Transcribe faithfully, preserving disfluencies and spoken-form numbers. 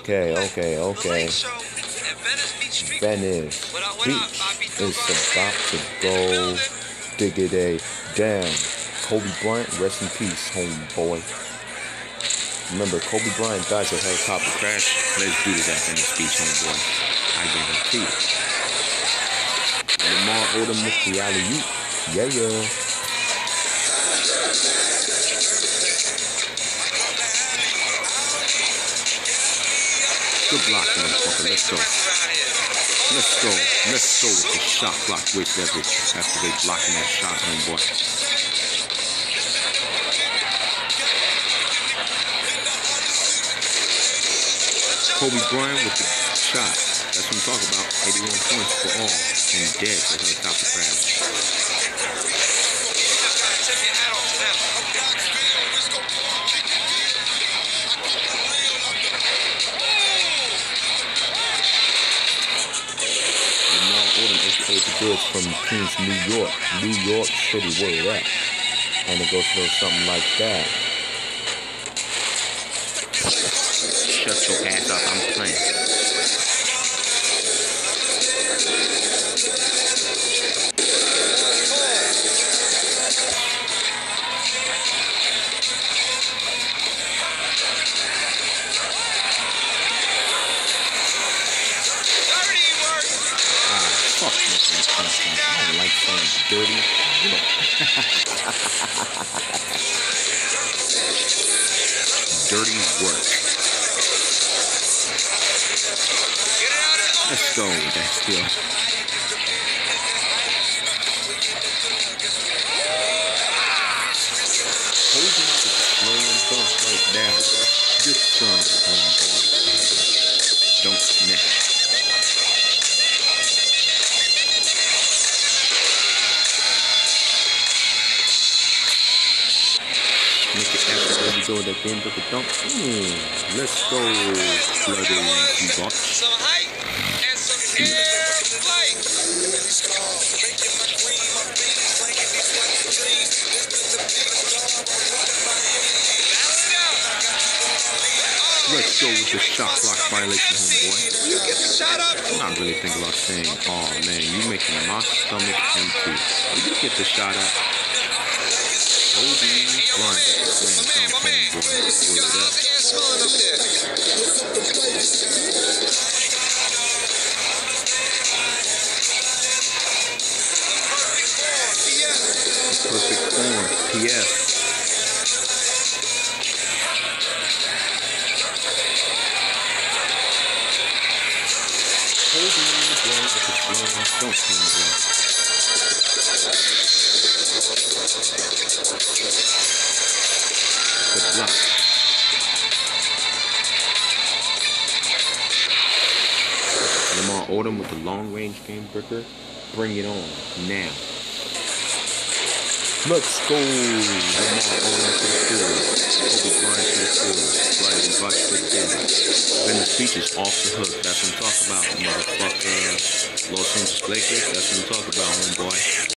Okay, okay, okay. Venice Beach is about to go diggity down. Kobe Bryant, rest in peace, homeboy. Remember, Kobe Bryant died in a helicopter crash. Let's do this at Venice Beach, homeboy. I guarantee it. Lamar Odom with the alley-oop. Yeah, yeah. Good block, motherfucker. Let's go. Let's go. Let's go with the shot block with leverage after they blocking that shot, homeboy. Kobe Bryant with the shot. That's what I'm talking about. eighty-one points for all and dead for helicopter crash. The goods from Queens, New York, New York City, where it at? And it goes to something like that. Shut your ass up, I'm playing. I don't like saying dirty work. Dirty work. Let's go with that still. Holding up with the slow and bump right now. Good son, homeboy. Don't smash. Make it after when you go that game to the dunk. Mm, let's go, bloody box. Some height and some air flight. Let's go with the shot clock violation, homeboy. You get the shot up. I'm not really thinking about saying, oh man, you making my stomach empty. You get the shot up. Kobe Bryant. Man, my man, boy, you got a lot of air smelling up there. Perfect form, P S. Kobe Bryant with the slam, don't change that. Good luck. Lamar Odom with the long-range game breaker. Bring it on now. Let's go. Lamar Odom to the field. Kobe Bryant to the field. Brian Bucks to the field. Venice Beach is off the hook. That's what I'm talking about, motherfucker. Los Angeles Lakers. That's what I'm talking about, homeboy.